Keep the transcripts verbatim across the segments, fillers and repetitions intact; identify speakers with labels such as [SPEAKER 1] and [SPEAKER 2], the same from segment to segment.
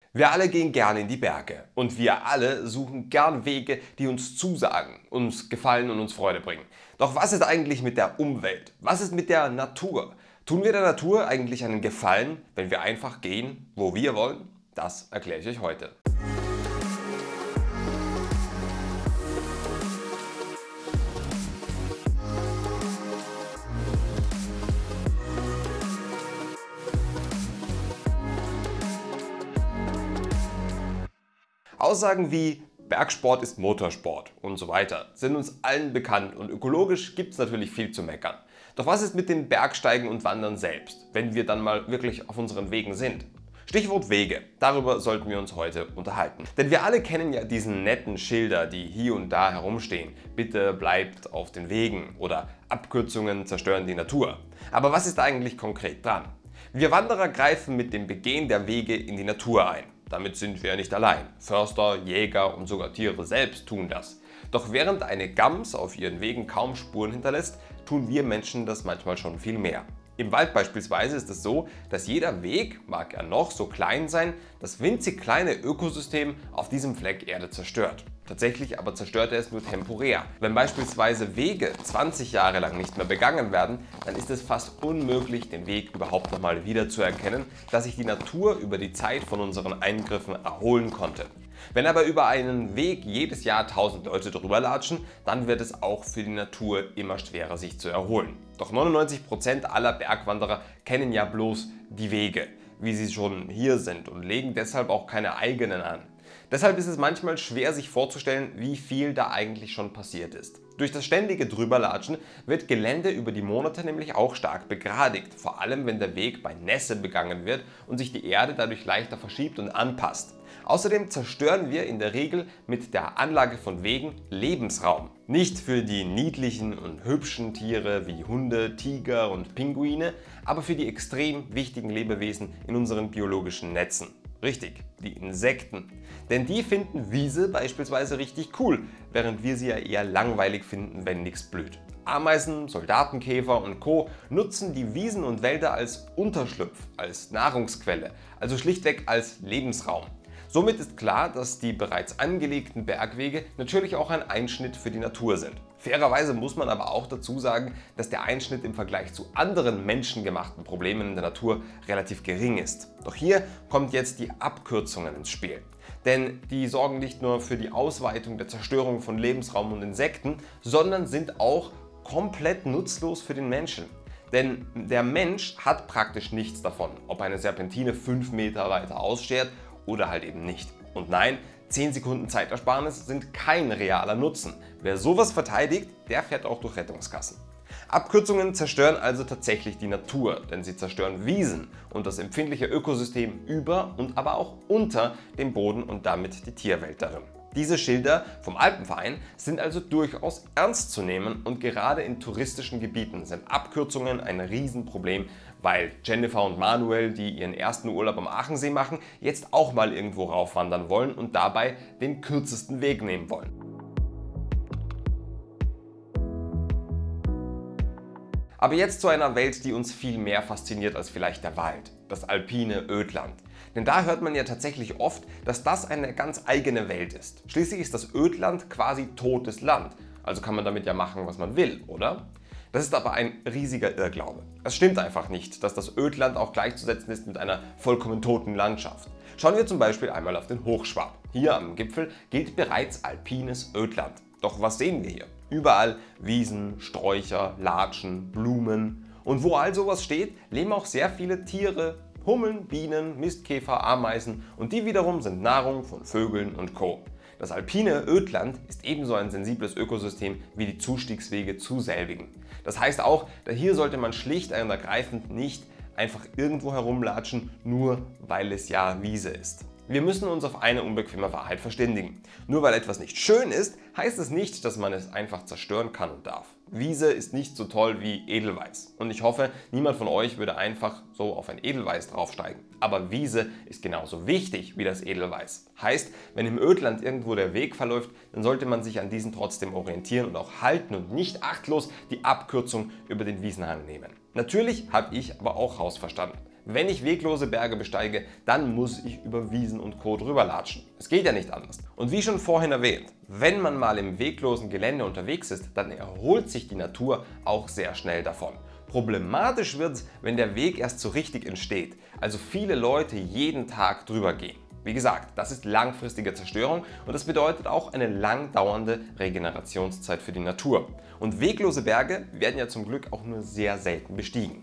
[SPEAKER 1] Wir alle gehen gerne in die Berge und wir alle suchen gern Wege, die uns zusagen, uns gefallen und uns Freude bringen. Doch was ist eigentlich mit der Umwelt? Was ist mit der Natur? Tun wir der Natur eigentlich einen Gefallen, wenn wir einfach gehen, wo wir wollen? Das erkläre ich euch heute. Aussagen wie Bergsport ist Motorsport und so weiter sind uns allen bekannt und ökologisch gibt es natürlich viel zu meckern. Doch was ist mit dem Bergsteigen und Wandern selbst, wenn wir dann mal wirklich auf unseren Wegen sind? Stichwort Wege, darüber sollten wir uns heute unterhalten. Denn wir alle kennen ja diesen netten Schilder, die hier und da herumstehen. Bitte bleibt auf den Wegen oder Abkürzungen zerstören die Natur. Aber was ist eigentlich konkret dran? Wir Wanderer greifen mit dem Begehen der Wege in die Natur ein. Damit sind wir nicht allein. Förster, Jäger und sogar Tiere selbst tun das. Doch während eine Gams auf ihren Wegen kaum Spuren hinterlässt, tun wir Menschen das manchmal schon viel mehr. Im Wald beispielsweise ist es so, dass jeder Weg, mag er noch so klein sein, das winzig kleine Ökosystem auf diesem Fleck Erde zerstört. Tatsächlich aber zerstört er es nur temporär. Wenn beispielsweise Wege zwanzig Jahre lang nicht mehr begangen werden, dann ist es fast unmöglich, den Weg überhaupt nochmal wiederzuerkennen, da sich die Natur über die Zeit von unseren Eingriffen erholen konnte. Wenn aber über einen Weg jedes Jahr tausend Leute drüber latschen, dann wird es auch für die Natur immer schwerer, sich zu erholen. Doch neunundneunzig Prozent aller Bergwanderer kennen ja bloß die Wege, wie sie schon hier sind und legen deshalb auch keine eigenen an. Deshalb ist es manchmal schwer, sich vorzustellen, wie viel da eigentlich schon passiert ist. Durch das ständige Drüberlatschen wird Gelände über die Monate nämlich auch stark begradigt, vor allem wenn der Weg bei Nässe begangen wird und sich die Erde dadurch leichter verschiebt und anpasst. Außerdem zerstören wir in der Regel mit der Anlage von Wegen Lebensraum. Nicht für die niedlichen und hübschen Tiere wie Hunde, Tiger und Pinguine, aber für die extrem wichtigen Lebewesen in unseren biologischen Netzen. Richtig, die Insekten. Denn die finden Wiese beispielsweise richtig cool, während wir sie ja eher langweilig finden, wenn nichts blüht. Ameisen, Soldatenkäfer und Co. nutzen die Wiesen und Wälder als Unterschlupf, als Nahrungsquelle, also schlichtweg als Lebensraum. Somit ist klar, dass die bereits angelegten Bergwege natürlich auch ein Einschnitt für die Natur sind. Fairerweise muss man aber auch dazu sagen, dass der Einschnitt im Vergleich zu anderen menschengemachten Problemen in der Natur relativ gering ist. Doch hier kommt jetzt die Abkürzungen ins Spiel. Denn die sorgen nicht nur für die Ausweitung der Zerstörung von Lebensraum und Insekten, sondern sind auch komplett nutzlos für den Menschen. Denn der Mensch hat praktisch nichts davon, ob eine Serpentine fünf Meter weiter ausschert oder halt eben nicht. Und nein, zehn Sekunden Zeitersparnis sind kein realer Nutzen. Wer sowas verteidigt, der fährt auch durch Rettungskassen. Abkürzungen zerstören also tatsächlich die Natur, denn sie zerstören Wiesen und das empfindliche Ökosystem über und aber auch unter dem Boden und damit die Tierwelt darin. Diese Schilder vom Alpenverein sind also durchaus ernst zu nehmen und gerade in touristischen Gebieten sind Abkürzungen ein Riesenproblem, weil Jennifer und Manuel, die ihren ersten Urlaub am Aachensee machen, jetzt auch mal irgendwo raufwandern wollen und dabei den kürzesten Weg nehmen wollen. Aber jetzt zu einer Welt, die uns viel mehr fasziniert als vielleicht der Wald, das alpine Ödland. Denn da hört man ja tatsächlich oft, dass das eine ganz eigene Welt ist. Schließlich ist das Ödland quasi totes Land, also kann man damit ja machen, was man will, oder? Das ist aber ein riesiger Irrglaube. Es stimmt einfach nicht, dass das Ödland auch gleichzusetzen ist mit einer vollkommen toten Landschaft. Schauen wir zum Beispiel einmal auf den Hochschwab. Hier am Gipfel gilt bereits alpines Ödland. Doch was sehen wir hier? Überall Wiesen, Sträucher, Latschen, Blumen. Und wo all sowas steht, leben auch sehr viele Tiere, Hummeln, Bienen, Mistkäfer, Ameisen und die wiederum sind Nahrung von Vögeln und Co. Das alpine Ödland ist ebenso ein sensibles Ökosystem wie die Zustiegswege zu selbigen. Das heißt auch, da hier sollte man schlicht und ergreifend nicht einfach irgendwo herumlatschen, nur weil es ja Wiese ist. Wir müssen uns auf eine unbequeme Wahrheit verständigen. Nur weil etwas nicht schön ist, heißt es nicht, dass man es einfach zerstören kann und darf. Wiese ist nicht so toll wie Edelweiß. Und ich hoffe, niemand von euch würde einfach so auf ein Edelweiß draufsteigen. Aber Wiese ist genauso wichtig wie das Edelweiß. Heißt, wenn im Ödland irgendwo der Weg verläuft, dann sollte man sich an diesen trotzdem orientieren und auch halten und nicht achtlos die Abkürzung über den Wiesenhang nehmen. Natürlich habe ich aber auch rausverstanden. Wenn ich weglose Berge besteige, dann muss ich über Wiesen und Co. drüber latschen. Es geht ja nicht anders. Und wie schon vorhin erwähnt, wenn man mal im weglosen Gelände unterwegs ist, dann erholt sich die Natur auch sehr schnell davon. Problematisch wird es, wenn der Weg erst so richtig entsteht, also viele Leute jeden Tag drüber gehen. Wie gesagt, das ist langfristige Zerstörung und das bedeutet auch eine lang dauernde Regenerationszeit für die Natur. Und weglose Berge werden ja zum Glück auch nur sehr selten bestiegen.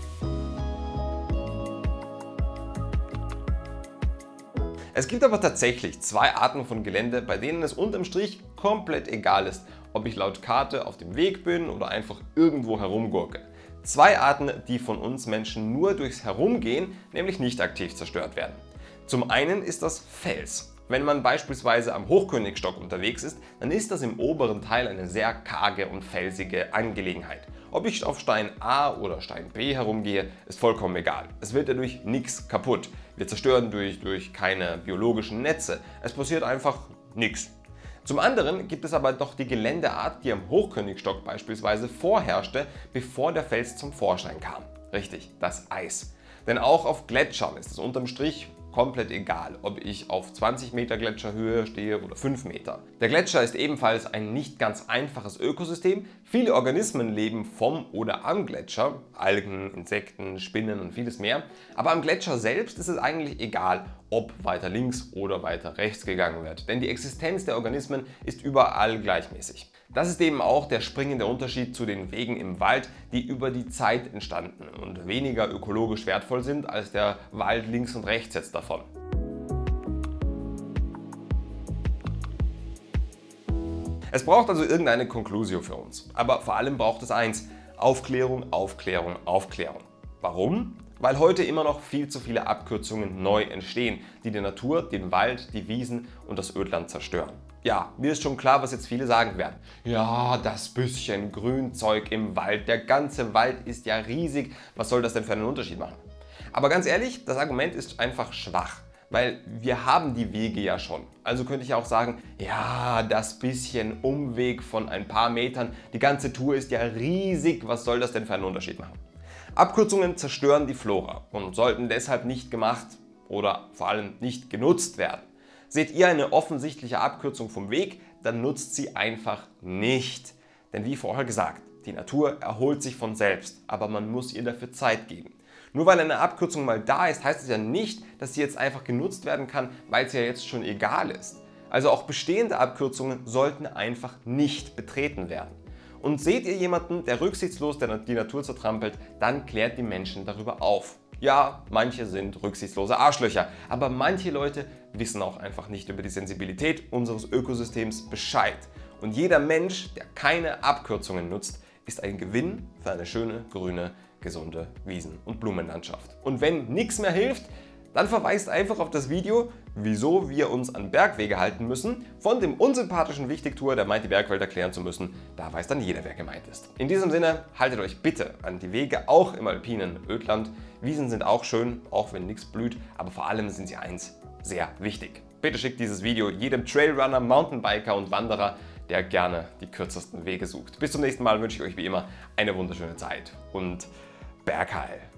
[SPEAKER 1] Es gibt aber tatsächlich zwei Arten von Gelände, bei denen es unterm Strich komplett egal ist, ob ich laut Karte auf dem Weg bin oder einfach irgendwo herumgurke. Zwei Arten, die von uns Menschen nur durchs Herumgehen, nämlich nicht aktiv zerstört werden. Zum einen ist das Fels. Wenn man beispielsweise am Hochkönigstock unterwegs ist, dann ist das im oberen Teil eine sehr karge und felsige Angelegenheit. Ob ich auf Stein A oder Stein B herumgehe, ist vollkommen egal. Es wird dadurch nichts kaputt. Wir zerstören durch, durch keine biologischen Netze. Es passiert einfach nichts. Zum anderen gibt es aber doch die Geländeart, die am Hochkönigstock beispielsweise vorherrschte, bevor der Fels zum Vorschein kam. Richtig, das Eis. Denn auch auf Gletschern ist es unterm Strich komplett egal, ob ich auf zwanzig Meter Gletscherhöhe stehe oder fünf Meter. Der Gletscher ist ebenfalls ein nicht ganz einfaches Ökosystem. Viele Organismen leben vom oder am Gletscher, Algen, Insekten, Spinnen und vieles mehr. Aber am Gletscher selbst ist es eigentlich egal, ob weiter links oder weiter rechts gegangen wird, denn die Existenz der Organismen ist überall gleichmäßig. Das ist eben auch der springende Unterschied zu den Wegen im Wald, die über die Zeit entstanden und weniger ökologisch wertvoll sind als der Wald links und rechts jetzt davon. Es braucht also irgendeine Conclusio für uns, aber vor allem braucht es eins: Aufklärung, Aufklärung, Aufklärung. Warum? Weil heute immer noch viel zu viele Abkürzungen neu entstehen, die die Natur, den Wald, die Wiesen und das Ödland zerstören. Ja, mir ist schon klar, was jetzt viele sagen werden. Ja, das bisschen Grünzeug im Wald, der ganze Wald ist ja riesig, was soll das denn für einen Unterschied machen? Aber ganz ehrlich, das Argument ist einfach schwach, weil wir haben die Wege ja schon. Also könnte ich auch sagen, ja, das bisschen Umweg von ein paar Metern, die ganze Tour ist ja riesig, was soll das denn für einen Unterschied machen? Abkürzungen zerstören die Flora und sollten deshalb nicht gemacht oder vor allem nicht genutzt werden. Seht ihr eine offensichtliche Abkürzung vom Weg, dann nutzt sie einfach nicht. Denn wie vorher gesagt, die Natur erholt sich von selbst, aber man muss ihr dafür Zeit geben. Nur weil eine Abkürzung mal da ist, heißt es ja nicht, dass sie jetzt einfach genutzt werden kann, weil es ja jetzt schon egal ist. Also auch bestehende Abkürzungen sollten einfach nicht betreten werden. Und seht ihr jemanden, der rücksichtslos die Natur zertrampelt, dann klärt die Menschen darüber auf. Ja, manche sind rücksichtslose Arschlöcher, aber manche Leute wissen auch einfach nicht über die Sensibilität unseres Ökosystems Bescheid. Und jeder Mensch, der keine Abkürzungen nutzt, ist ein Gewinn für eine schöne, grüne, gesunde Wiesen- und Blumenlandschaft. Und wenn nichts mehr hilft, dann verweist einfach auf das Video, wieso wir uns an Bergwege halten müssen, von dem unsympathischen Wichtigtuer, der meint, die Bergwelt erklären zu müssen. Da weiß dann jeder, wer gemeint ist. In diesem Sinne, haltet euch bitte an die Wege, auch im alpinen Ödland. Wiesen sind auch schön, auch wenn nichts blüht, aber vor allem sind sie eins: sehr wichtig. Bitte schickt dieses Video jedem Trailrunner, Mountainbiker und Wanderer, der gerne die kürzesten Wege sucht. Bis zum nächsten Mal wünsche ich euch wie immer eine wunderschöne Zeit und Bergheil!